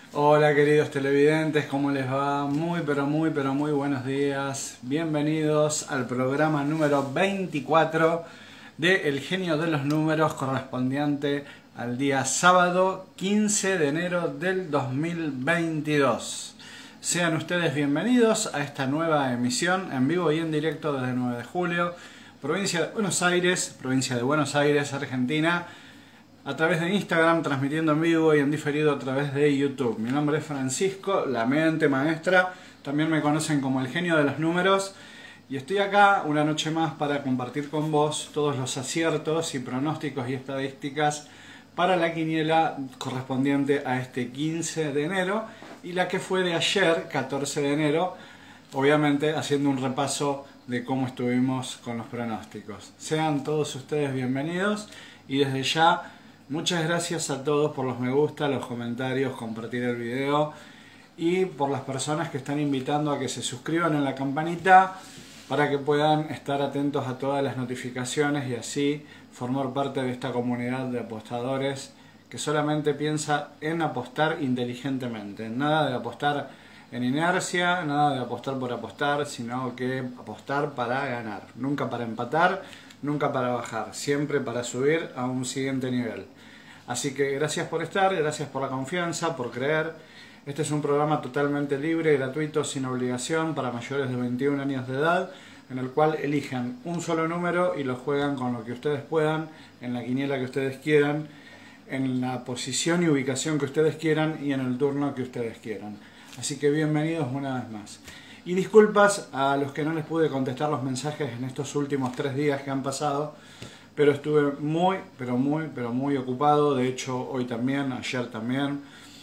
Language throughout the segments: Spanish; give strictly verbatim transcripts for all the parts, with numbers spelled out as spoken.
Hola queridos televidentes, ¿cómo les va? Muy pero muy pero muy buenos días. Bienvenidos al programa número veinticuatro de El Genio de los Números, correspondiente al día sábado quince de enero del dos mil veintidós. Sean ustedes bienvenidos a esta nueva emisión en vivo y en directo desde el nueve de julio, provincia de Buenos Aires, provincia de Buenos Aires, Argentina, a través de Instagram, transmitiendo en vivo y en diferido a través de YouTube. Mi nombre es Francisco, la mente maestra, también me conocen como el genio de los números, y estoy acá una noche más para compartir con vos todos los aciertos y pronósticos y estadísticas para la quiniela correspondiente a este quince de enero y la que fue de ayer, catorce de enero, obviamente haciendo un repaso de cómo estuvimos con los pronósticos. Sean todos ustedes bienvenidos y desde ya muchas gracias a todos por los me gusta, los comentarios, compartir el video y por las personas que están invitando a que se suscriban en la campanita para que puedan estar atentos a todas las notificaciones y así formar parte de esta comunidad de apostadores que solamente piensa en apostar inteligentemente, nada de apostar en inercia, nada de apostar por apostar, sino que apostar para ganar, nunca para empatar, nunca para bajar, siempre para subir a un siguiente nivel. Así que gracias por estar, gracias por la confianza, por creer. Este es un programa totalmente libre, gratuito, sin obligación, para mayores de veintiún años de edad, en el cual elijan un solo número y lo juegan con lo que ustedes puedan, en la quiniela que ustedes quieran, en la posición y ubicación que ustedes quieran y en el turno que ustedes quieran. Así que bienvenidos una vez más. Y disculpas a los que no les pude contestar los mensajes en estos últimos tres días que han pasado, pero estuve muy, pero muy, pero muy ocupado. De hecho, hoy también, ayer también,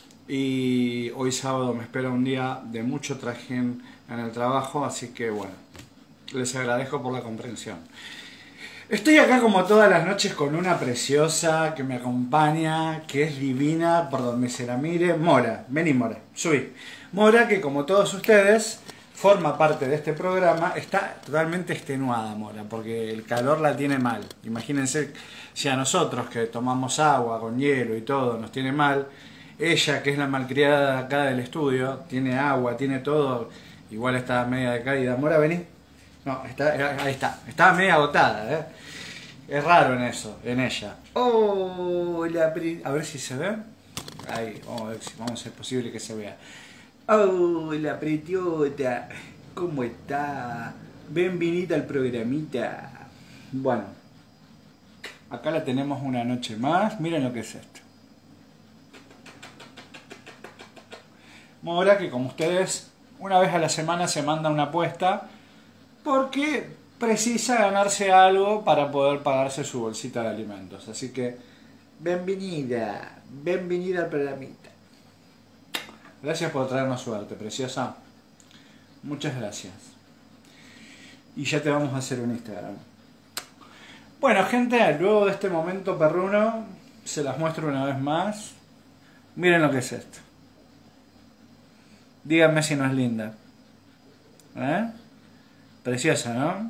y hoy sábado me espera un día de mucho trajín en el trabajo, así que bueno, les agradezco por la comprensión. Estoy acá como todas las noches con una preciosa que me acompaña, que es divina por donde se la mire. Mora, vení Mora, subí. Mora, que como todos ustedes forma parte de este programa, está totalmente extenuada Mora, porque el calor la tiene mal. Imagínense si a nosotros que tomamos agua con hielo y todo nos tiene mal, ella que es la malcriada de acá del estudio, tiene agua, tiene todo, igual está media decaída. Mora, vení. No, está, ahí está, estaba media agotada, ¿eh? Es raro en eso, en ella. Oh, la a ver si se ve. Ahí, vamos a ver si vamos a ser posible que se vea. Oh, la pretiota, ¿cómo está? Bienvenida al programita. Bueno, acá la tenemos una noche más. Miren lo que es esto. Mora, que como ustedes, una vez a la semana se manda una apuesta porque precisa ganarse algo para poder pagarse su bolsita de alimentos. Así que, bienvenida, bienvenida al programita. Gracias por traernos suerte, preciosa. Muchas gracias. Y ya te vamos a hacer un Instagram. Bueno, gente, luego de este momento perruno, se las muestro una vez más. Miren lo que es esto. Díganme si no es linda. ¿Eh? Preciosa, ¿no?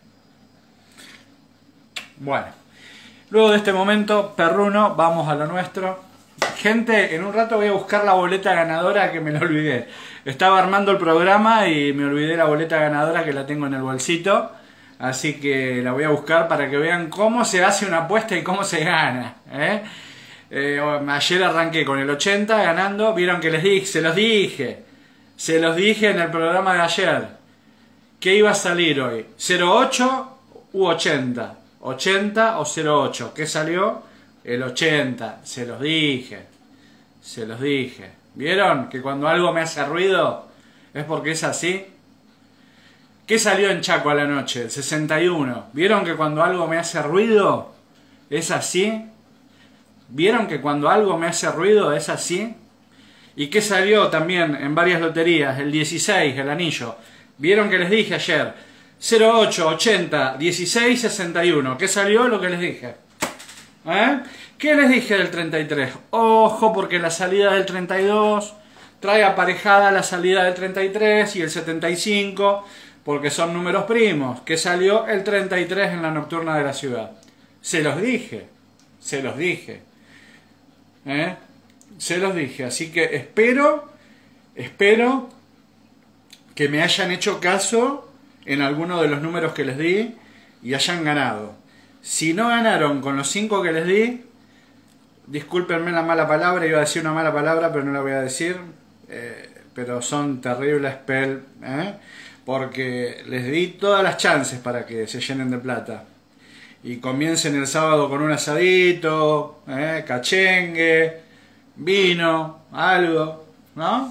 Bueno, luego de este momento perruno, vamos a lo nuestro. Gente, en un rato voy a buscar la boleta ganadora que me la olvidé. Estaba armando el programa y me olvidé la boleta ganadora que la tengo en el bolsito. Así que la voy a buscar para que vean cómo se hace una apuesta y cómo se gana. ¿eh? Eh, ayer arranqué con el ochenta ganando. Vieron que les dije, se los dije. Se los dije en el programa de ayer. ¿Qué iba a salir hoy? ¿cero ocho u ochenta? ¿ochenta o cero ocho? ¿Qué salió? El ochenta. Se los dije. Se los dije. ¿Vieron que cuando algo me hace ruido es porque es así? ¿Qué salió en Chaco a la noche? El sesenta y uno. ¿Vieron que cuando algo me hace ruido es así? ¿Vieron que cuando algo me hace ruido es así? ¿Y qué salió también en varias loterías? El dieciséis, el anillo. ¿Vieron que les dije ayer? cero ocho, ochenta, dieciséis, sesenta y uno. ¿Qué salió? Lo que les dije. ¿Eh? ¿Qué les dije del treinta y tres? Ojo, porque la salida del treinta y dos trae aparejada la salida del treinta y tres y el setenta y cinco, porque son números primos. ¿Qué salió? El treinta y tres en la nocturna de la ciudad. Se los dije. Se los dije. ¿Eh? Se los dije, así que espero, espero que me hayan hecho caso en alguno de los números que les di y hayan ganado. Si no ganaron con los cinco que les di, discúlpenme la mala palabra, iba a decir una mala palabra, pero no la voy a decir, eh, pero son terribles spell, ¿eh? Porque les di todas las chances para que se llenen de plata. Y comiencen el sábado con un asadito, ¿eh? Cachengue, vino, algo, ¿no?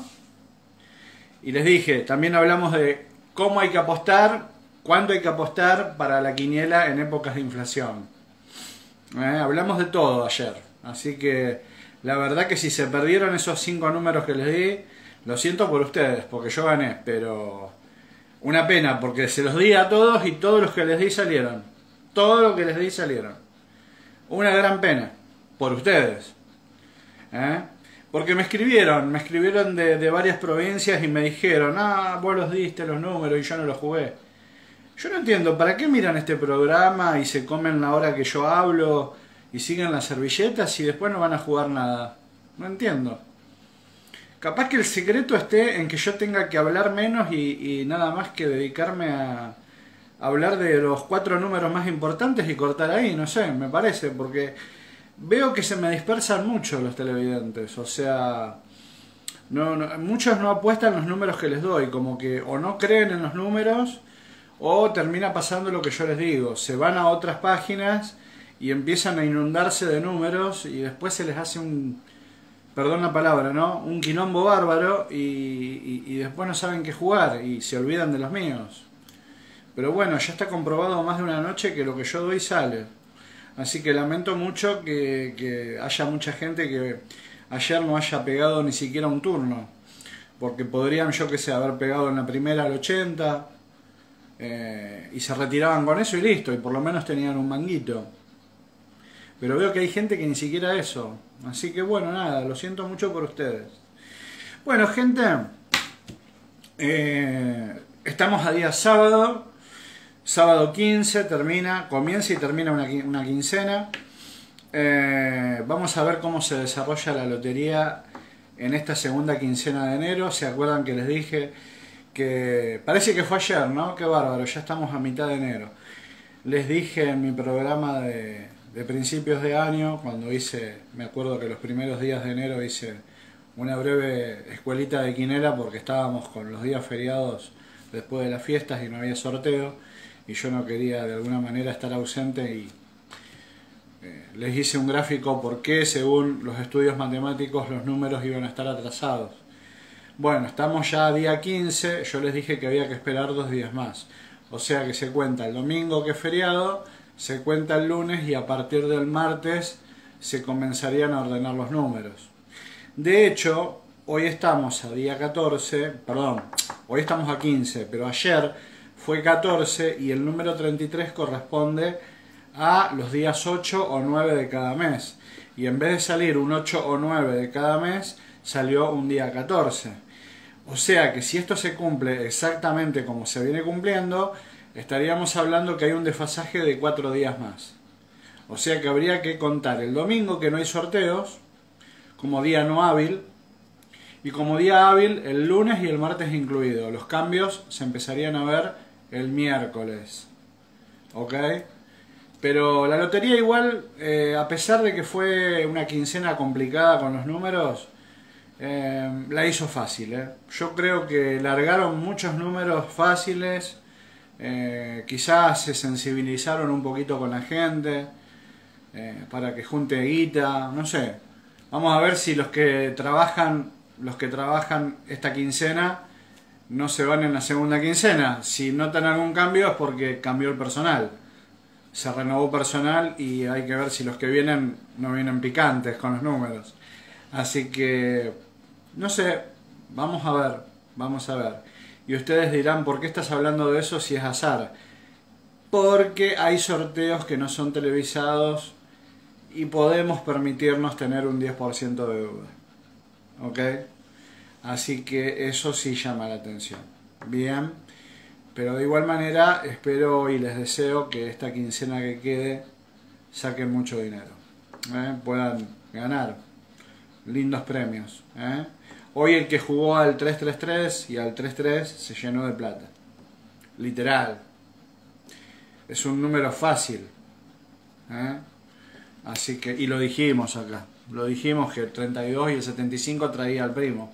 Y les dije, también hablamos de cómo hay que apostar, cuándo hay que apostar para la quiniela en épocas de inflación. ¿Eh? Hablamos de todo ayer. Así que la verdad que si se perdieron esos cinco números que les di, lo siento por ustedes, porque yo gané, pero una pena, porque se los di a todos y todos los que les di salieron. Todo lo que les di salieron. Una gran pena, por ustedes. ¿Eh? Porque me escribieron, me escribieron de, de varias provincias y me dijeron, ah, vos los diste los números y yo no los jugué. Yo no entiendo, ¿para qué miran este programa y se comen la hora que yo hablo y siguen las servilletas y después no van a jugar nada? No entiendo. Capaz que el secreto esté en que yo tenga que hablar menos y, y nada más que dedicarme a, a hablar de los cuatro números más importantes y cortar ahí, no sé, me parece, porque veo que se me dispersan mucho los televidentes, o sea, no, no, muchos no apuestan los números que les doy, como que o no creen en los números o termina pasando lo que yo les digo, se van a otras páginas y empiezan a inundarse de números y después se les hace un, perdón la palabra, ¿no? Un quilombo bárbaro y, y, y después no saben qué jugar y se olvidan de los míos. Pero bueno, ya está comprobado más de una noche que lo que yo doy sale. Así que lamento mucho que, que haya mucha gente que ayer no haya pegado ni siquiera un turno. Porque podrían, yo que sé, haber pegado en la primera al ochenta eh, y se retiraban con eso y listo, y por lo menos tenían un manguito. Pero veo que hay gente que ni siquiera eso. Así que bueno, nada, lo siento mucho por ustedes. Bueno, gente, eh, estamos a día sábado. Sábado quince termina, comienza y termina una, una quincena. Eh, vamos a ver cómo se desarrolla la lotería en esta segunda quincena de enero. ¿Se acuerdan que les dije que parece que fue ayer, ¿no? Qué bárbaro, ya estamos a mitad de enero. Les dije en mi programa de, de principios de año, cuando hice, me acuerdo que los primeros días de enero hice una breve escuelita de quinela porque estábamos con los días feriados después de las fiestas y no había sorteo y yo no quería de alguna manera estar ausente y eh, les hice un gráfico por qué según los estudios matemáticos los números iban a estar atrasados. Bueno, estamos ya a día quince, yo les dije que había que esperar dos días más. O sea que se cuenta el domingo que es feriado, se cuenta el lunes y a partir del martes se comenzarían a ordenar los números. De hecho, hoy estamos a día catorce, perdón, hoy estamos a quince, pero ayer fue catorce y el número treinta y tres corresponde a los días ocho o nueve de cada mes. Y en vez de salir un ocho o nueve de cada mes, salió un día catorce. O sea que si esto se cumple exactamente como se viene cumpliendo, estaríamos hablando que hay un desfasaje de cuatro días más. O sea que habría que contar el domingo, que no hay sorteos, como día no hábil, y como día hábil el lunes y el martes incluido. Los cambios se empezarían a ver el miércoles. ¿Ok? Pero la lotería igual, eh, a pesar de que fue una quincena complicada con los números, eh, la hizo fácil. ¿eh? Yo creo que largaron muchos números fáciles, eh, quizás se sensibilizaron un poquito con la gente, eh, para que junte guita, no sé. Vamos a ver si los que trabajan, los que trabajan esta quincena no se van en la segunda quincena. Si notan algún cambio es porque cambió el personal. Se renovó personal y hay que ver si los que vienen no vienen picantes con los números. Así que, no sé, vamos a ver, vamos a ver. Y ustedes dirán, ¿por qué estás hablando de eso si es azar? Porque hay sorteos que no son televisados y podemos permitirnos tener un diez por ciento de deuda. ¿Ok? Así que eso sí llama la atención. Bien, pero de igual manera espero y les deseo que esta quincena que quede saquen mucho dinero, ¿eh? Puedan ganar. lindos premios. ¿eh? Hoy el que jugó al tres tres tres y al tres tres se llenó de plata. Literal. Es un número fácil. ¿eh? Así que, y lo dijimos acá. Lo dijimos que el treinta y dos y el setenta y cinco traía al primo.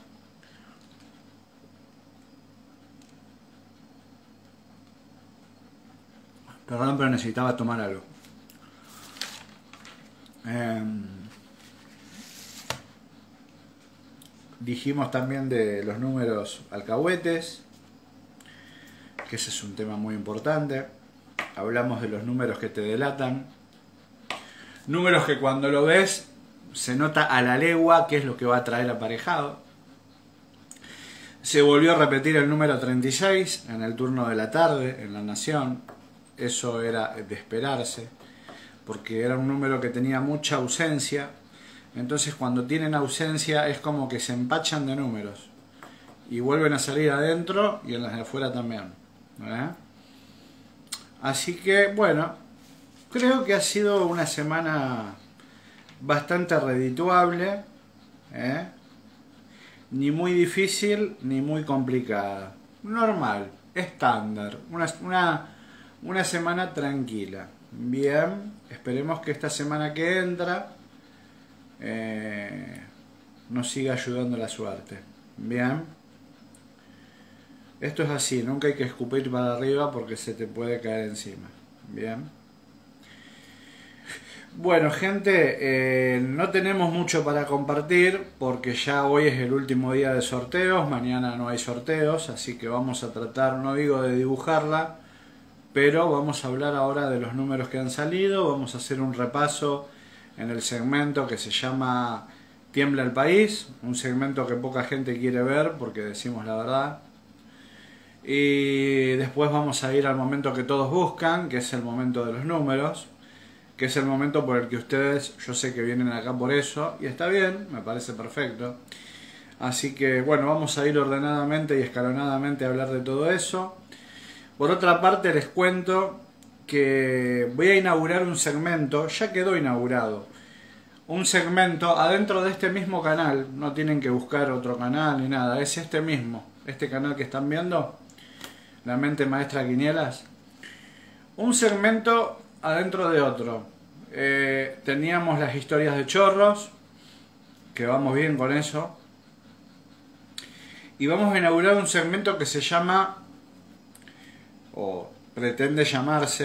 Perdón, pero necesitaba tomar algo. Eh, dijimos también de los números alcahuetes, que ese es un tema muy importante. Hablamos de los números que te delatan. Números que cuando lo ves se nota a la legua qué es lo que va a traer aparejado. Se volvió a repetir el número treinta y seis en el turno de la tarde en La Nación. Eso era de esperarse, porque era un número que tenía mucha ausencia. Entonces cuando tienen ausencia es como que se empachan de números y vuelven a salir adentro y en las de afuera también. ¿eh? Así que bueno, creo que ha sido una semana bastante redituable, ¿eh? Ni muy difícil ni muy complicada, normal, estándar, una, una, una semana tranquila. Bien, esperemos que esta semana que entra eh, nos siga ayudando la suerte. Bien, esto es así, nunca hay que escupir para arriba porque se te puede caer encima. Bien. Bueno, gente, eh, no tenemos mucho para compartir porque ya hoy es el último día de sorteos, mañana no hay sorteos, así que vamos a tratar, no digo de dibujarla, pero vamos a hablar ahora de los números que han salido, vamos a hacer un repaso en el segmento que se llama Tiembla el País, un segmento que poca gente quiere ver porque decimos la verdad. Y después vamos a ir al momento que todos buscan, que es el momento de los números, que es el momento por el que ustedes, yo sé que vienen acá por eso, y está bien, me parece perfecto. Así que bueno, vamos a ir ordenadamente y escalonadamente a hablar de todo eso. Por otra parte les cuento que voy a inaugurar un segmento, ya quedó inaugurado, un segmento adentro de este mismo canal, no tienen que buscar otro canal ni nada, es este mismo, este canal que están viendo, La Mente Maestra Quinielas, un segmento adentro de otro. Eh, teníamos las historias de chorros, que vamos bien con eso, y vamos a inaugurar un segmento que se llama, o pretende llamarse,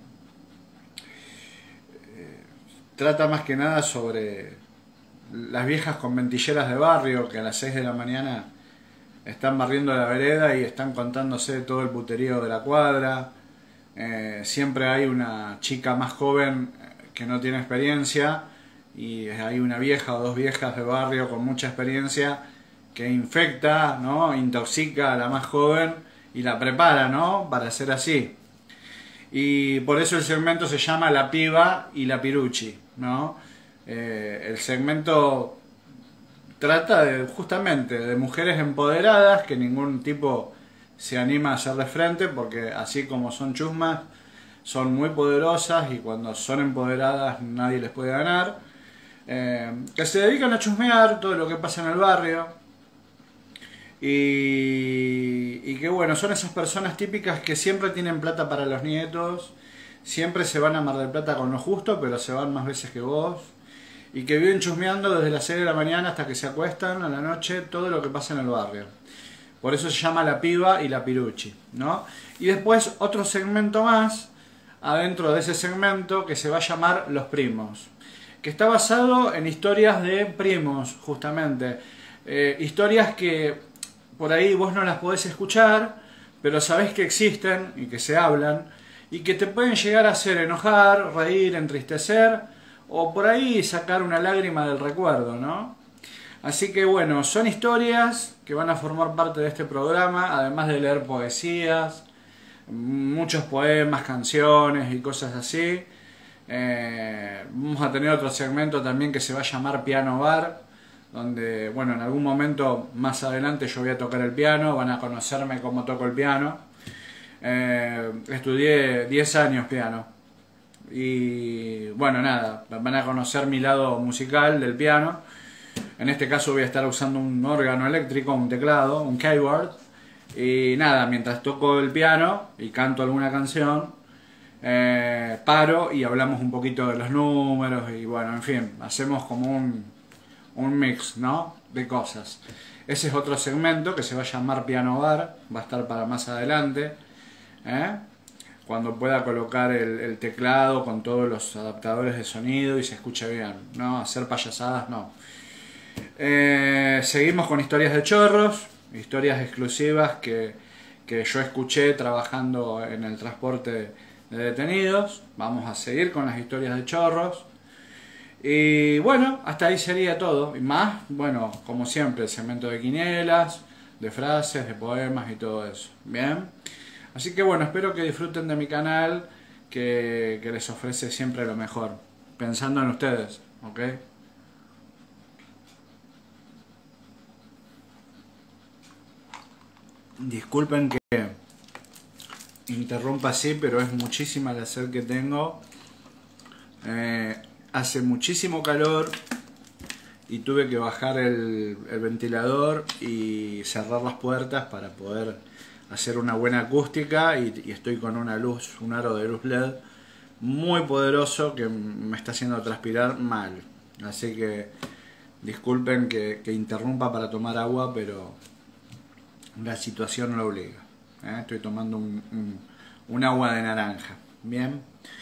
eh, trata más que nada sobre las viejas conventilleras de barrio que a las seis de la mañana están barriendo la vereda y están contándose todo el puterío de la cuadra. Eh, siempre hay una chica más joven que no tiene experiencia y hay una vieja o dos viejas de barrio con mucha experiencia que infecta, ¿no? Intoxica a la más joven y la prepara, ¿no? Para ser así. Y por eso el segmento se llama La Piba y la Piruchi, ¿no? Eh, el segmento trata de, justamente de mujeres empoderadas que ningún tipo se anima a hacerle frente porque así como son chusmas, son muy poderosas y cuando son empoderadas nadie les puede ganar. Eh, que se dedican a chusmear todo lo que pasa en el barrio. Y, y que bueno, son esas personas típicas que siempre tienen plata para los nietos, siempre se van a Mar del Plata con lo justo, pero se van más veces que vos. Y que viven chusmeando desde las seis de la mañana hasta que se acuestan a la noche todo lo que pasa en el barrio. Por eso se llama La Piba y la Piruchi, ¿no? Y después otro segmento más, adentro de ese segmento, que se va a llamar Los Primos, que está basado en historias de primos, justamente. Eh, historias que por ahí vos no las podés escuchar, pero sabés que existen y que se hablan, y que te pueden llegar a hacer enojar, reír, entristecer, o por ahí sacar una lágrima del recuerdo, ¿no? Así que bueno, son historias que van a formar parte de este programa, además de leer poesías, muchos poemas, canciones y cosas así. Eh, vamos a tener otro segmento también que se va a llamar Piano Bar, donde, bueno, en algún momento más adelante yo voy a tocar el piano, van a conocerme cómo toco el piano. Eh, estudié diez años piano y bueno, nada, van a conocer mi lado musical del piano. En este caso voy a estar usando un órgano eléctrico, un teclado, un keyboard. Y nada, mientras toco el piano y canto alguna canción, eh, paro y hablamos un poquito de los números y bueno, en fin, hacemos como un, un mix, ¿no? De cosas. Ese es otro segmento que se va a llamar Piano Bar, va a estar para más adelante, ¿eh? Cuando pueda colocar el, el teclado con todos los adaptadores de sonido y se escuche bien, ¿no? Hacer payasadas, no. Eh, seguimos con historias de chorros, historias exclusivas que, que yo escuché trabajando en el transporte de detenidos. Vamos a seguir con las historias de chorros. Y bueno, hasta ahí sería todo. Y más, bueno, como siempre, el segmento de quinielas, de frases, de poemas y todo eso. Bien. Así que bueno, espero que disfruten de mi canal, que, que les ofrece siempre lo mejor. Pensando en ustedes, ¿ok? Disculpen que interrumpa así, pero es muchísima la sed que tengo. Eh, hace muchísimo calor y tuve que bajar el, el ventilador y cerrar las puertas para poder hacer una buena acústica y, y estoy con una luz, un aro de luz L E D muy poderoso que me está haciendo transpirar mal. Así que disculpen que, que interrumpa para tomar agua, pero la situación lo obliga. ¿eh? Estoy tomando un, un, un agua de naranja. Bien.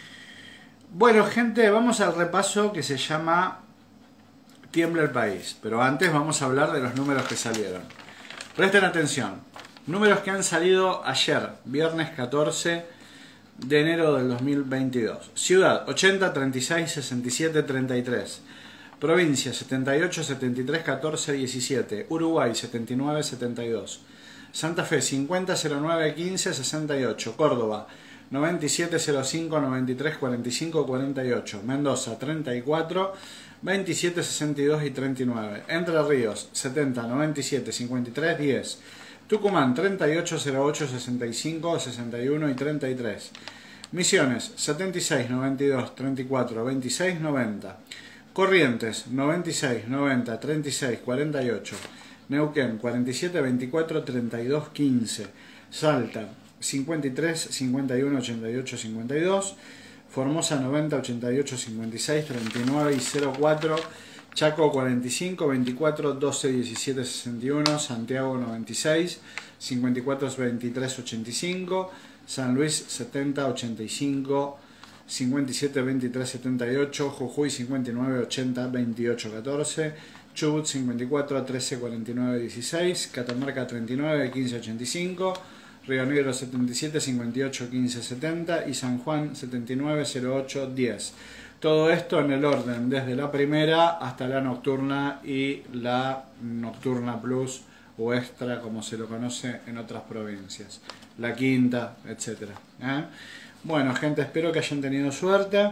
Bueno, gente, vamos al repaso que se llama Tiembla el País. Pero antes vamos a hablar de los números que salieron. Presten atención. Números que han salido ayer, viernes catorce de enero del dos mil veintidós. Ciudad, ochenta, treinta y seis, sesenta y siete, treinta y tres. Provincia, setenta y ocho, setenta y tres, catorce, diecisiete. Uruguay, setenta y nueve, setenta y dos. Santa Fe, cincuenta, cero nueve, quince, sesenta y ocho. Córdoba, noventa y siete, cero cinco, noventa y tres, cuarenta y cinco, cuarenta y ocho. Mendoza, treinta y cuatro, veintisiete, sesenta y dos y treinta y nueve. Entre Ríos, setenta, noventa y siete, cincuenta y tres, diez. Tucumán, treinta y ocho, cero ocho, sesenta y cinco, sesenta y uno y treinta y tres. Misiones, setenta y seis, noventa y dos, treinta y cuatro, veintiséis, noventa. Corrientes, noventa y seis, noventa, treinta y seis, cuarenta y ocho. Neuquén, cuarenta y siete, veinticuatro, treinta y dos, quince. Salta, cincuenta y tres, cincuenta y uno, ochenta y ocho, cincuenta y dos. Formosa, noventa, ochenta y ocho, cincuenta y seis, treinta y nueve y cero cuatro. Chaco, cuarenta y cinco, veinticuatro, doce, diecisiete, sesenta y uno. Santiago, noventa y seis, cincuenta y cuatro, veintitrés, ochenta y cinco. San Luis, setenta, ochenta y cinco, cincuenta y siete, veintitrés, setenta y ocho. Jujuy, cincuenta y nueve, ochenta, veintiocho, catorce. Chubut, cincuenta y cuatro, trece, cuarenta y nueve, dieciséis. Catamarca, treinta y nueve, quince, ochenta y cinco. Río Negro, setenta y siete, cincuenta y ocho, quince, setenta. Y San Juan, setenta y nueve, cero ocho, diez. Todo esto en el orden, desde la primera hasta la nocturna y la nocturna plus o extra, como se lo conoce en otras provincias. La quinta, etcétera. ¿Eh? Bueno, gente, espero que hayan tenido suerte.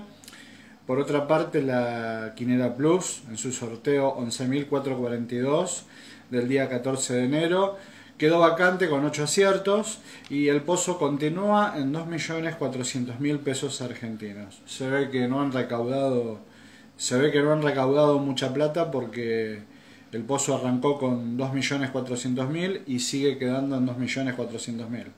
Por otra parte, la Quinera Plus, en su sorteo once mil cuatrocientos cuarenta y dos del día catorce de enero, quedó vacante con ocho aciertos y el pozo continúa en dos millones cuatrocientos mil pesos argentinos. Se ve que no han recaudado, se ve que no han recaudado mucha plata porque el pozo arrancó con dos millones cuatrocientos mil y sigue quedando en dos millones cuatrocientos mil.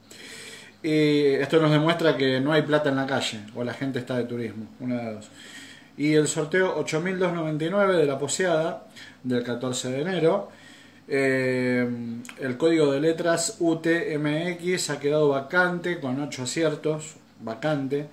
Y esto nos demuestra que no hay plata en la calle o la gente está de turismo, una de dos. Y el sorteo ocho mil doscientos noventa y nueve de la poseada del catorce de enero. Eh, el código de letras U T M X ha quedado vacante con ocho aciertos, vacante.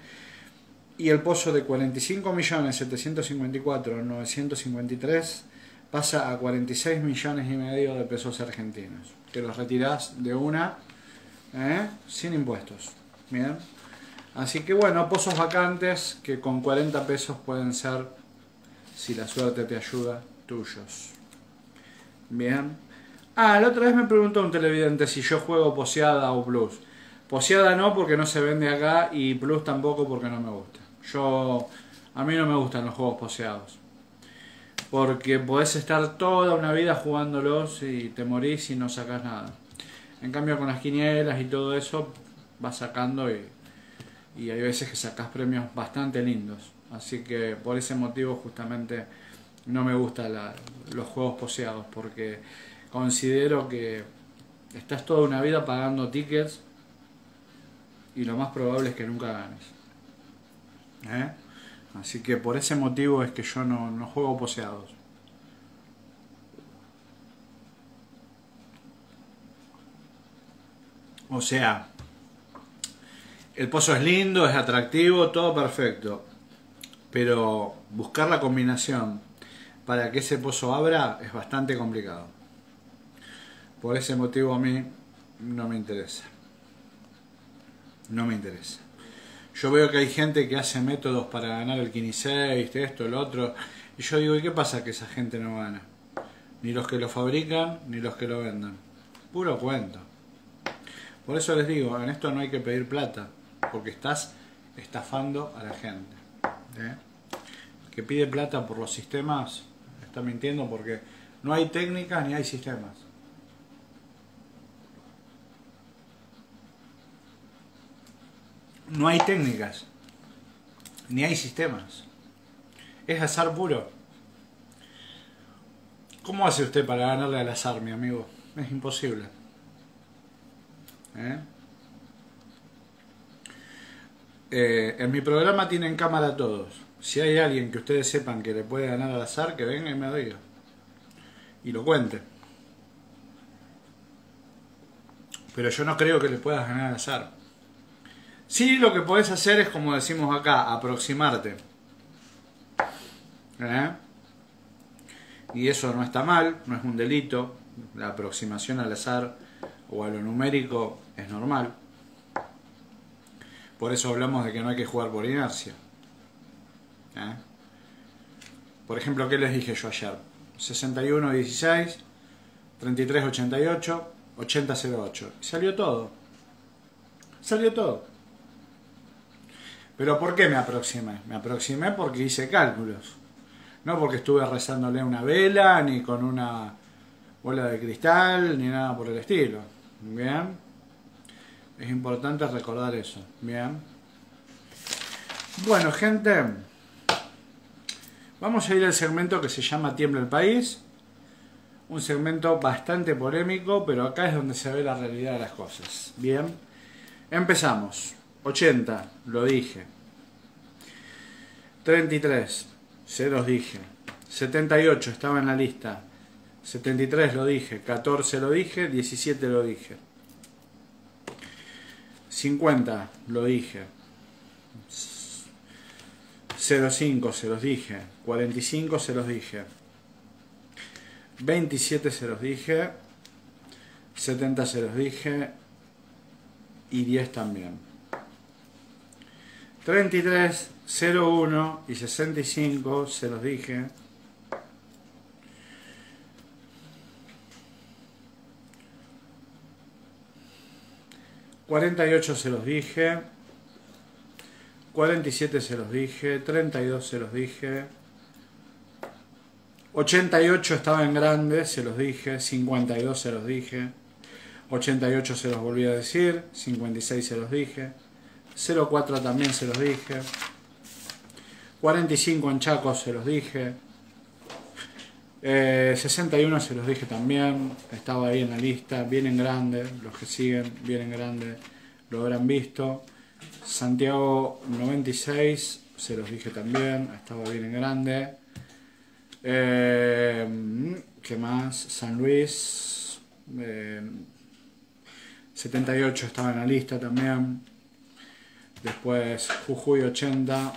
Y el pozo de cuarenta y cinco millones setecientos cincuenta y cuatro mil novecientos cincuenta y tres pasa a cuarenta y seis millones y medio de pesos argentinos. Que los retirás de una, ¿eh? sin impuestos. Bien. Así que bueno, pozos vacantes que con cuarenta pesos pueden ser, si la suerte te ayuda, tuyos. Bien. Ah, la otra vez me preguntó un televidente si yo juego poseada o plus. Poseada no, porque no se vende acá, y plus tampoco porque no me gusta. Yo, a mí no me gustan los juegos poseados. Porque podés estar toda una vida jugándolos y te morís y no sacás nada. En cambio con las quinielas y todo eso, vas sacando y, y hay veces que sacás premios bastante lindos. Así que por ese motivo justamente no me gustan los juegos poseados porque considero que estás toda una vida pagando tickets y lo más probable es que nunca ganes. ¿Eh? Así que por ese motivo es que yo no, no juego poseados. O sea, el pozo es lindo, es atractivo, todo perfecto. Pero buscar la combinación para que ese pozo abra es bastante complicado. Por ese motivo a mí no me interesa. No me interesa. Yo veo que hay gente que hace métodos para ganar el Kini seis, esto, el otro. Y yo digo, ¿y qué pasa que esa gente no gana? Ni los que lo fabrican, ni los que lo vendan. Puro cuento. Por eso les digo, en esto no hay que pedir plata. Porque estás estafando a la gente. ¿Eh? El que pide plata por los sistemas está mintiendo porque no hay técnicas ni hay sistemas. No hay técnicas, ni hay sistemas. Es azar puro. ¿Cómo hace usted para ganarle al azar, mi amigo? Es imposible. ¿Eh? Eh, en mi programa tienen cámara todos. Si hay alguien que ustedes sepan que le puede ganar al azar, que venga y me lo diga. Y lo cuente. Pero yo no creo que le puedas ganar al azar. Sí, lo que podés hacer es, como decimos acá, aproximarte. ¿Eh? Y eso no está mal, no es un delito. La aproximación al azar o a lo numérico es normal. Por eso hablamos de que no hay que jugar por inercia. ¿Eh? Por ejemplo, ¿qué les dije yo ayer? sesenta y uno dieciséis, treinta y tres ochenta y ocho, ochenta cero ocho. Y salió todo. Salió todo. ¿Pero por qué me aproximé? Me aproximé porque hice cálculos. No porque estuve rezándole una vela, ni con una bola de cristal, ni nada por el estilo. ¿Bien? Es importante recordar eso. ¿Bien? Bueno, gente, vamos a ir al segmento que se llama Tiembla el País. Un segmento bastante polémico, pero acá es donde se ve la realidad de las cosas. Bien, empezamos. ochenta, lo dije. treinta y tres, se los dije. setenta y ocho estaba en la lista. setenta y tres lo dije. catorce lo dije. diecisiete lo dije. cincuenta lo dije. cero cinco se los dije. cuarenta y cinco se los dije. veintisiete se los dije. setenta se los dije. Y diez también. treinta y tres, cero uno y sesenta y cinco se los dije. cuarenta y ocho se los dije. cuarenta y siete se los dije. treinta y dos se los dije. ochenta y ocho estaba en grande, se los dije. cincuenta y dos se los dije. ochenta y ocho se los volví a decir. cincuenta y seis se los dije. cero cuatro también se los dije. cuarenta y cinco en Chaco se los dije. Eh, sesenta y uno se los dije también. Estaba ahí en la lista. Bien en grande. Los que siguen bien en grande lo habrán visto. Santiago noventa y seis se los dije también. Estaba bien en grande. Eh, ¿Qué más? San Luis. Eh, setenta y ocho estaba en la lista también. Después Jujuy ochenta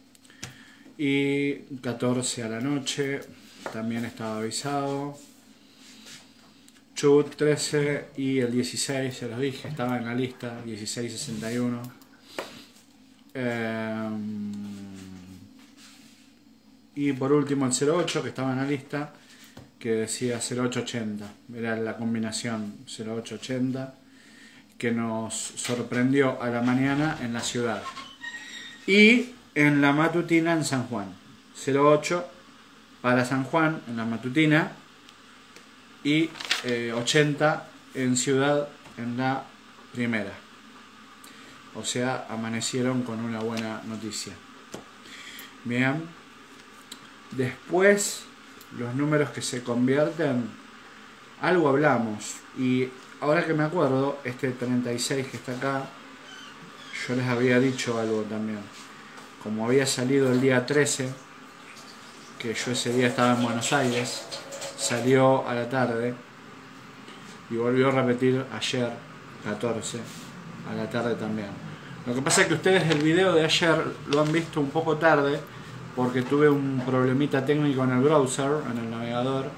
y catorce a la noche, también estaba avisado. Chubut trece y el dieciséis, se los dije, estaba en la lista, dieciséis sesenta y uno. Eh, y por último el cero ocho, que estaba en la lista, que decía cero ocho ochenta, era la combinación cero ocho ochenta. Que nos sorprendió a la mañana en la ciudad. Y en la matutina en San Juan. cero ocho para San Juan en la matutina. Y eh, ochenta en ciudad en la primera. O sea, amanecieron con una buena noticia. Bien. Después los números que se convierten, algo hablamos. Y ahora que me acuerdo, este treinta y seis que está acá, yo les había dicho algo también. Como había salido el día trece, que yo ese día estaba en Buenos Aires, salió a la tarde y volvió a repetir ayer, catorce, a la tarde también. Lo que pasa es que ustedes el video de ayer lo han visto un poco tarde, porque tuve un problemita técnico en el browser, en el navegador,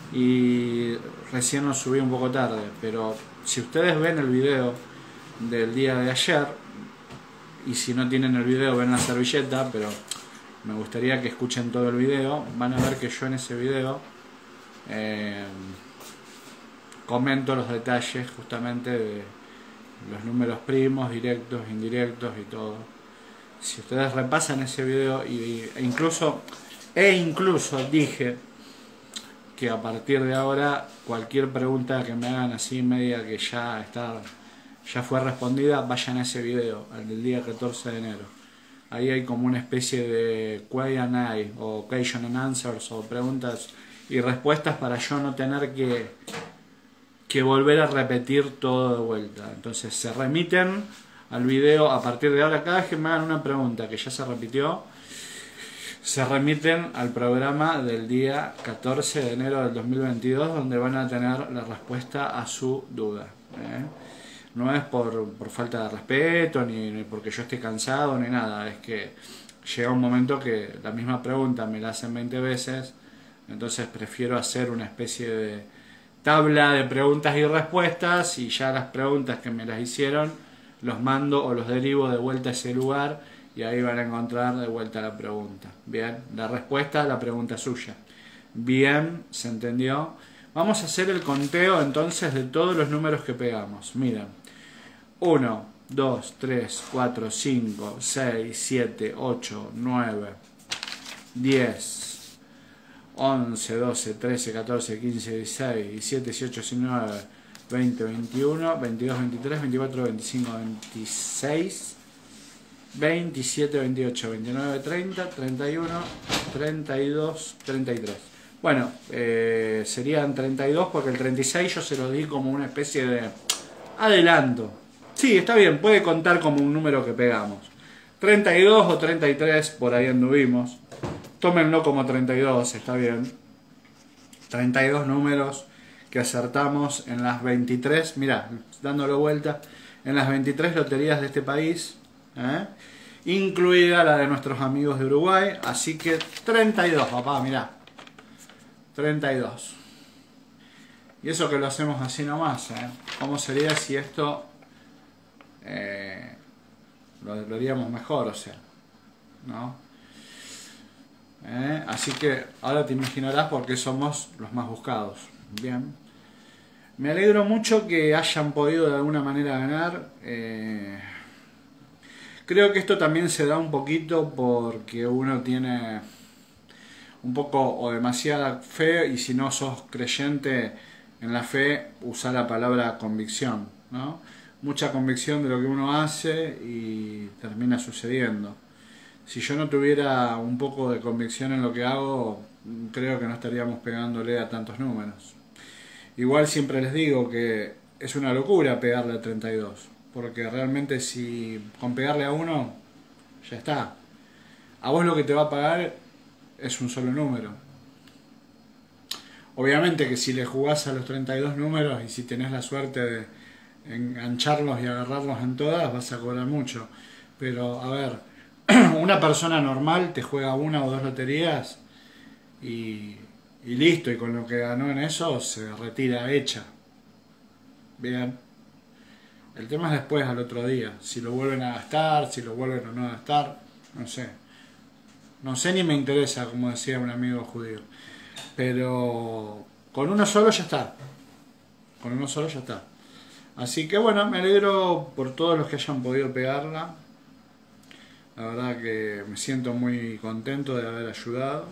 y recién lo subí un poco tarde. Pero si ustedes ven el video del día de ayer, y si no tienen el video ven la servilleta, pero me gustaría que escuchen todo el video, van a ver que yo en ese video eh, comento los detalles justamente de los números primos, directos, indirectos y todo. Si ustedes repasan ese video, y, e incluso e incluso dije que a partir de ahora cualquier pregunta que me hagan así media que ya está ya fue respondida, vayan a ese video, al del día catorce de enero. Ahí hay como una especie de Q and A o Question and Answers, o preguntas y respuestas, para yo no tener que que volver a repetir todo de vuelta. Entonces se remiten al video a partir de ahora. Cada vez que me hagan una pregunta que ya se repitió, se remiten al programa del día catorce de enero del dos mil veintidós, donde van a tener la respuesta a su duda. ¿eh? No es por, por falta de respeto, ni, ni porque yo esté cansado, ni nada. Es que llega un momento que la misma pregunta me la hacen veinte veces, entonces prefiero hacer una especie de tabla de preguntas y respuestas, y ya las preguntas que me las hicieron los mando o los derivo de vuelta a ese lugar, y ahí van a encontrar de vuelta la pregunta. Bien, la respuesta a la pregunta suya. Bien, ¿se entendió? Vamos a hacer el conteo entonces de todos los números que pegamos. Miren, uno, dos, tres, cuatro, cinco, seis, siete, ocho, nueve, diez, once, doce, trece, catorce, quince, dieciséis, diecisiete, dieciocho, diecinueve, veinte, veintiuno, veintidós, veintitrés, veinticuatro, veinticinco, veintiséis, veintisiete, veintiocho, veintinueve, treinta, treinta y uno, treinta y dos, treinta y tres. Bueno, eh, serían treinta y dos, porque el treinta y seis yo se lo di como una especie de adelanto. Sí, está bien, puede contar como un número que pegamos. treinta y dos o treinta y tres, por ahí anduvimos. Tómenlo como treinta y dos, está bien. treinta y dos números que acertamos en las veintitrés, mirá, dándolo vuelta, en las veintitrés loterías de este país, ¿eh? Incluida la de nuestros amigos de Uruguay. Así que treinta y dos, papá, mirá. treinta y dos. Y eso que lo hacemos así nomás, ¿eh? ¿Cómo sería si esto eh, lo, lo haríamos mejor, o sea, ¿no? ¿Eh? Así que ahora te imaginarás por qué somos los más buscados. Bien. Me alegro mucho que hayan podido de alguna manera ganar. Eh, creo que esto también se da un poquito porque uno tiene un poco o demasiada fe, y si no sos creyente en la fe, usa la palabra convicción, ¿no? Mucha convicción de lo que uno hace y termina sucediendo. Si yo no tuviera un poco de convicción en lo que hago, creo que no estaríamos pegándole a tantos números. Igual siempre les digo que es una locura pegarle a treinta y dos, porque realmente si con pegarle a uno, ya está. A vos lo que te va a pagar es un solo número. Obviamente que si le jugás a los treinta y dos números y si tenés la suerte de engancharlos y agarrarlos en todas, vas a cobrar mucho. Pero, a ver, una persona normal te juega una o dos loterías y, y listo, y con lo que ganó en eso se retira hecha. Bien. El tema es después, al otro día, si lo vuelven a gastar, si lo vuelven o no a gastar, no sé. No sé ni me interesa, como decía un amigo judío. Pero con uno solo ya está. Con uno solo ya está. Así que bueno, me alegro por todos los que hayan podido pegarla. La verdad que me siento muy contento de haber ayudado.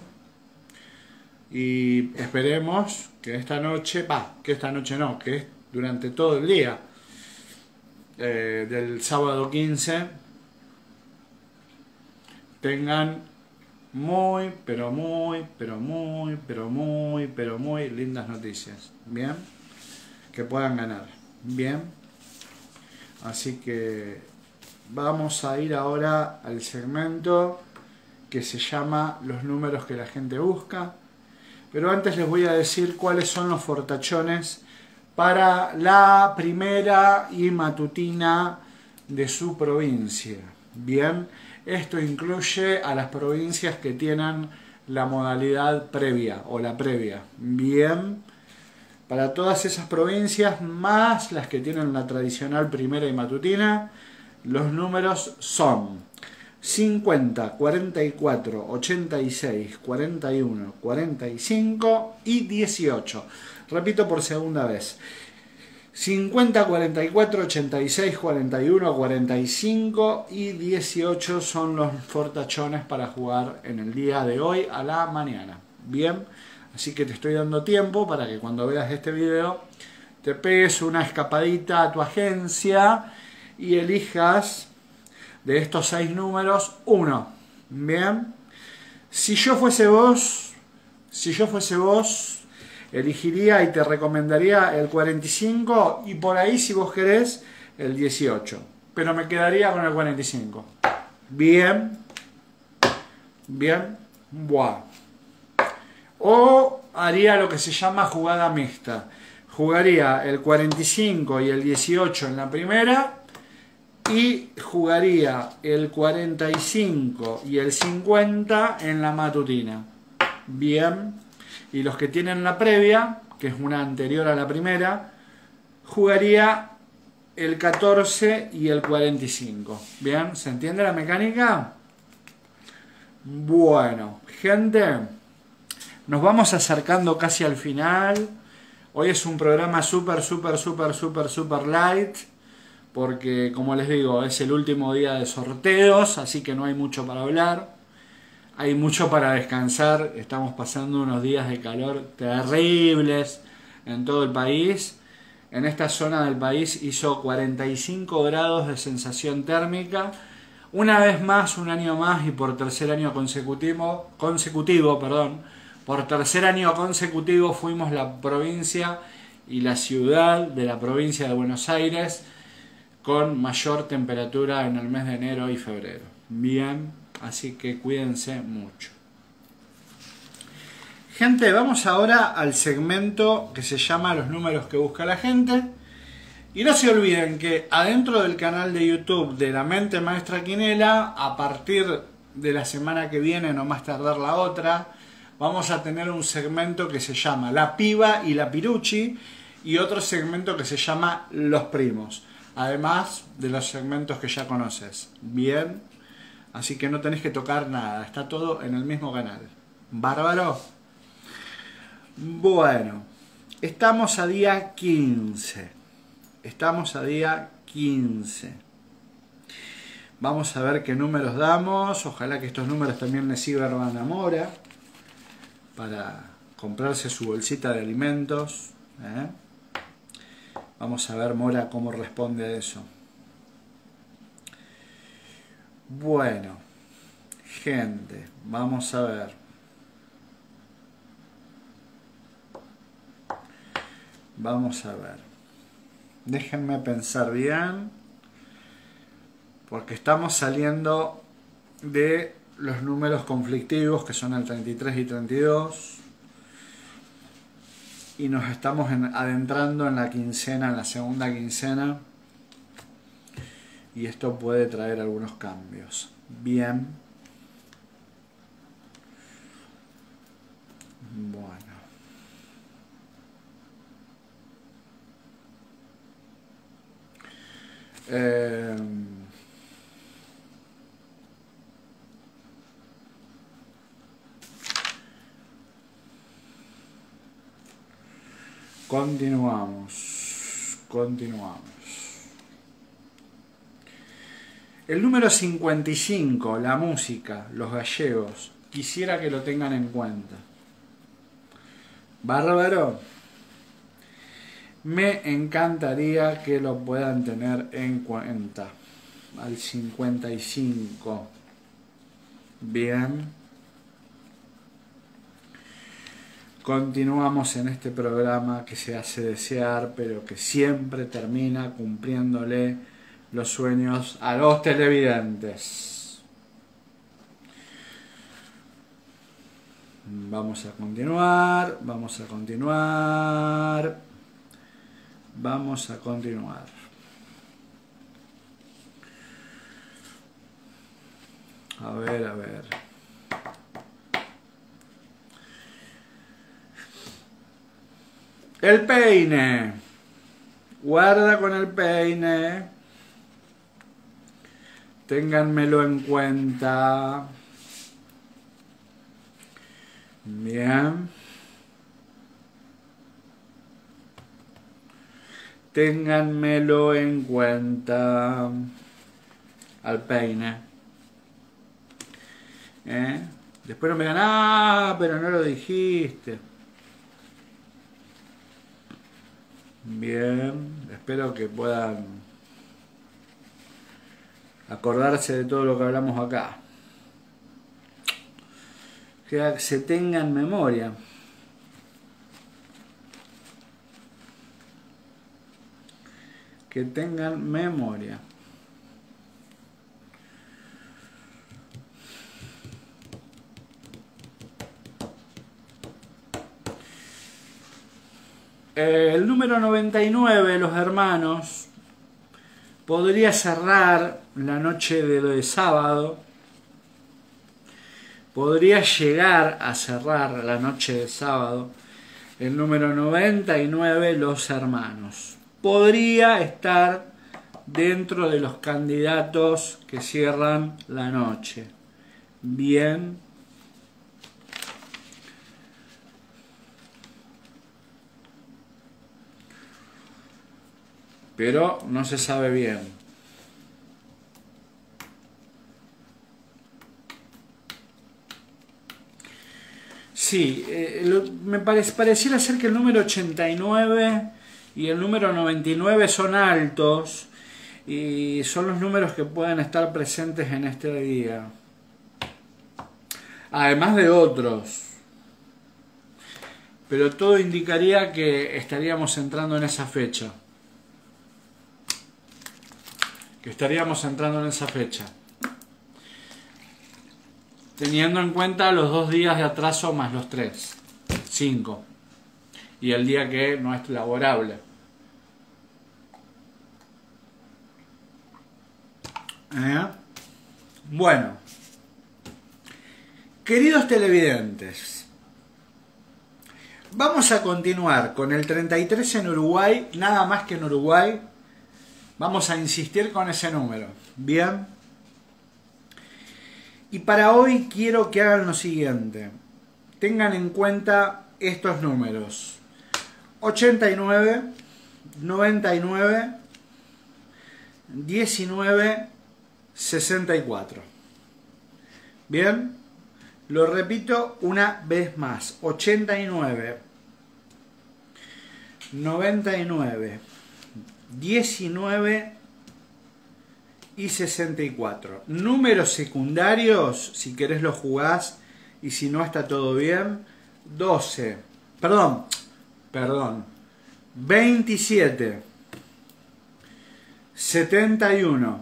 Y esperemos que esta noche, va, que esta noche no, que es durante todo el día eh, del sábado quince, tengan muy, pero muy, pero muy, pero muy, pero muy lindas noticias. Bien, que puedan ganar. Bien, así que vamos a ir ahora al segmento que se llama los números que la gente busca. Pero antes les voy a decir cuáles son los fortachones para la primera y matutina de su provincia. Bien, esto incluye a las provincias que tienen la modalidad previa o la previa. Bien, para todas esas provincias más las que tienen la tradicional primera y matutina, los números son cincuenta, cuarenta y cuatro, ochenta y seis, cuarenta y uno, cuarenta y cinco y dieciocho. Repito por segunda vez. cincuenta, cuarenta y cuatro, ochenta y seis, cuarenta y uno, cuarenta y cinco y dieciocho son los fortachones para jugar en el día de hoy a la mañana. Bien, así que te estoy dando tiempo para que cuando veas este video te pegues una escapadita a tu agencia y elijas de estos seis números uno. Bien, si yo fuese vos, si yo fuese vos, elegiría y te recomendaría el cuarenta y cinco y por ahí, si vos querés, el dieciocho. Pero me quedaría con el cuarenta y cinco. Bien. Bien. Buah. O haría lo que se llama jugada mixta. Jugaría el cuarenta y cinco y el dieciocho en la primera. Y jugaría el cuarenta y cinco y el cincuenta en la matutina. Bien. Y los que tienen la previa, que es una anterior a la primera, jugaría el catorce y el cuarenta y cinco. ¿Bien? ¿Se entiende la mecánica? Bueno, gente, nos vamos acercando casi al final. Hoy es un programa súper, súper, súper, súper, súper light, porque, como les digo, es el último día de sorteos, así que no hay mucho para hablar. Hay mucho para descansar, estamos pasando unos días de calor terribles en todo el país. En esta zona del país hizo cuarenta y cinco grados de sensación térmica. Una vez más, un año más y por tercer año consecutivo, consecutivo, perdón, por tercer año consecutivo fuimos la provincia y la ciudad de la provincia de Buenos Aires con mayor temperatura en el mes de enero y febrero. Bien. Así que cuídense mucho. Gente, vamos ahora al segmento que se llama los números que busca la gente. Y no se olviden que adentro del canal de YouTube de La Mente Maestra Quinela, a partir de la semana que viene, no más tardar la otra, vamos a tener un segmento que se llama La Piba y la Piruchi y otro segmento que se llama Los Primos. Además de los segmentos que ya conoces. Bien. Así que no tenés que tocar nada, está todo en el mismo canal. ¿Bárbaro? Bueno, estamos a día quince. Estamos a día quince. Vamos a ver qué números damos. Ojalá que estos números también les sirvan a Mora para comprarse su bolsita de alimentos. ¿eh? Vamos a ver Mora cómo responde a eso. Bueno, gente, vamos a ver. Vamos a ver. Déjenme pensar bien, porque estamos saliendo de los números conflictivos, que son el treinta y tres y treinta y dos, y nos estamos en, adentrando en la quincena, en la segunda quincena. Y esto puede traer algunos cambios. Bien. Bueno. Eh, continuamos. Continuamos. El número cincuenta y cinco, la música, los gallegos, quisiera que lo tengan en cuenta. Bárbaro. Me encantaría que lo puedan tener en cuenta. Al cincuenta y cinco. Bien. continuamos en este programa que se hace desear, pero que siempre termina cumpliéndole los sueños a los televidentes. Vamos a continuar, vamos a continuar, vamos a continuar. A ver, a ver. El peine. Guarda con el peine. Ténganmelo en cuenta. Bien. Ténganmelo en cuenta. Al peine. ¿Eh? Después no me digan, ah, pero no lo dijiste. Bien, espero que puedan acordarse de todo lo que hablamos acá. Que se tenga en memoria. Que tengan memoria. El número noventa y nueve, los hermanos, podría cerrar la noche de sábado, podría llegar a cerrar la noche de sábado, el número noventa y nueve, los hermanos. Podría estar dentro de los candidatos que cierran la noche. Bien. Pero no se sabe bien. Sí, eh, lo, me parece, pareciera ser que el número ochenta y nueve y el número noventa y nueve son altos y son los números que pueden estar presentes en este día. Además de otros. Pero todo indicaría que estaríamos entrando en esa fecha. Que estaríamos entrando en esa fecha. Teniendo en cuenta los dos días de atraso más los tres. Cinco. Y el día que no es laborable. ¿Eh? Bueno. Queridos televidentes. Vamos a continuar con el treinta y tres en Uruguay. Nada más que en Uruguay. Vamos a insistir con ese número. Bien. Y para hoy quiero que hagan lo siguiente. Tengan en cuenta estos números. ochenta y nueve, noventa y nueve, diecinueve, sesenta y cuatro. Bien. Lo repito una vez más. ochenta y nueve, noventa y nueve, diecinueve y sesenta y cuatro. Números secundarios, si querés los jugás y si no está todo bien. doce, perdón, perdón, veintisiete, setenta y uno,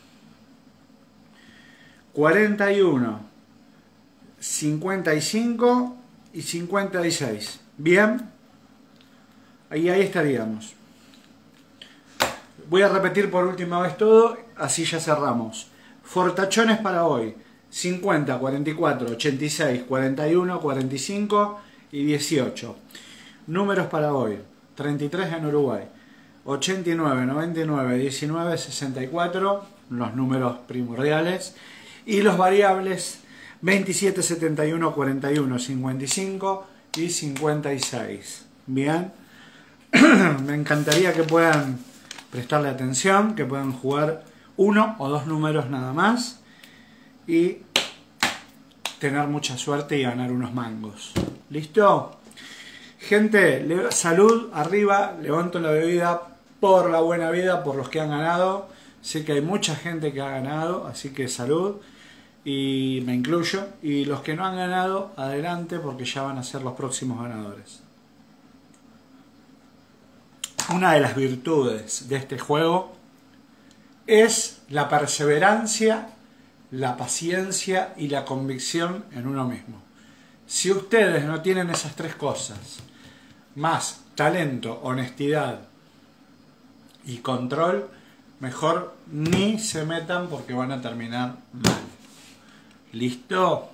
cuarenta y uno, cincuenta y cinco y cincuenta y seis. Bien, ahí, ahí estaríamos. Voy a repetir por última vez todo, así ya cerramos. Fortachones para hoy: cincuenta, cuarenta y cuatro, ochenta y seis, cuarenta y uno, cuarenta y cinco y dieciocho. Números para hoy: treinta y tres en Uruguay, ochenta y nueve, noventa y nueve, diecinueve, sesenta y cuatro, los números primordiales, y los variables: veintisiete, setenta y uno, cuarenta y uno, cincuenta y cinco y cincuenta y seis. Bien, me encantaría que puedan prestarle atención, que puedan jugar uno o dos números nada más y tener mucha suerte y ganar unos mangos. ¿Listo? Gente, salud arriba, levanto la bebida por la buena vida, por los que han ganado. Sé que hay mucha gente que ha ganado, así que salud. y me incluyo, y los que no han ganado, adelante, porque ya van a ser los próximos ganadores. Una de las virtudes de este juego es la perseverancia, la paciencia y la convicción en uno mismo. Si ustedes no tienen esas tres cosas, más talento, honestidad y control, mejor ni se metan porque van a terminar mal. ¿Listo?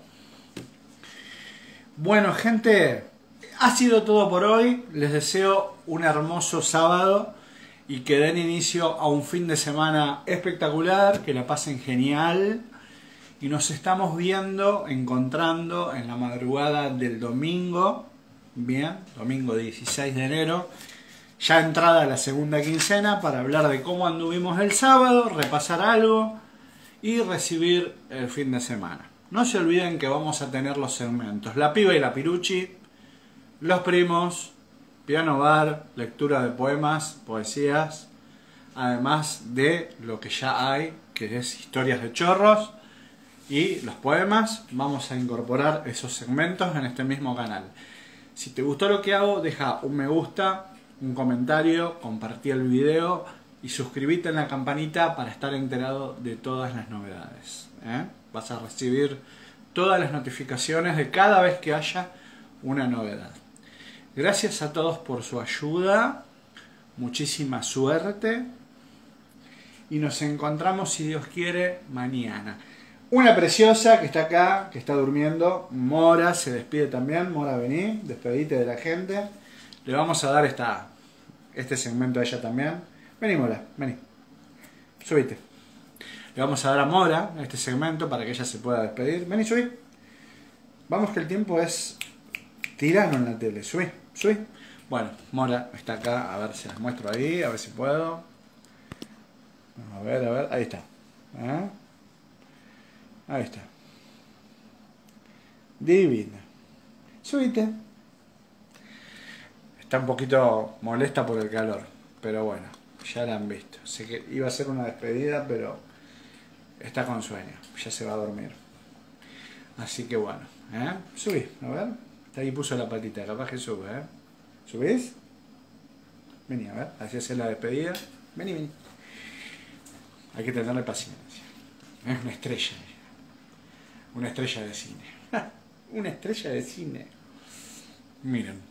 Bueno, gente, ha sido todo por hoy. Les deseo un hermoso sábado y que den inicio a un fin de semana espectacular, que la pasen genial. Y nos estamos viendo, encontrando en la madrugada del domingo, bien, domingo dieciséis de enero, ya entrada la segunda quincena, para hablar de cómo anduvimos el sábado, repasar algo y recibir el fin de semana. No se olviden que vamos a tener los segmentos La Piba y la Piruchi, Los Primos, Piano Bar, lectura de poemas, poesías, además de lo que ya hay, que es historias de chorros y los poemas. Vamos a incorporar esos segmentos en este mismo canal. Si te gustó lo que hago, deja un me gusta, un comentario, compartí el video y suscríbete en la campanita para estar enterado de todas las novedades, ¿eh? Vas a recibir todas las notificaciones de cada vez que haya una novedad. Gracias a todos por su ayuda, muchísima suerte y nos encontramos, si Dios quiere, mañana. Una preciosa que está acá, que está durmiendo, Mora, se despide también. Mora, vení, despedite de la gente. Le vamos a dar esta, este segmento a ella también. Vení, Mora, vení. Subite. Le vamos a dar a Mora este segmento para que ella se pueda despedir. Vení, subí. Vamos, que el tiempo es tirano en la tele. Subí, subí. Bueno, Mora está acá, a ver si las muestro ahí, a ver si puedo. A ver, a ver, ahí está. ¿Eh? Ahí está. Divina. Subite. Está un poquito molesta por el calor, pero bueno, ya la han visto. Sé que iba a ser una despedida, pero está con sueño. Ya se va a dormir. Así que bueno, ¿eh? Subí, a ver. Ahí puso la patita, capaz que sube, ¿eh? ¿Subís? Vení, a ver, así hacer la despedida. Vení, vení. Hay que tenerle paciencia. Es una estrella. Una estrella de cine. Una estrella de cine. Miren.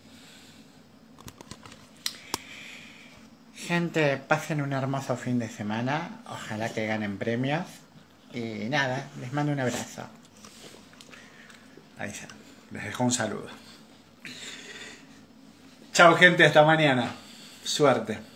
Gente, pasen un hermoso fin de semana. Ojalá que ganen premios. Y nada, les mando un abrazo. Ahí está. Les dejo un saludo. Chao, gente, hasta mañana. Suerte.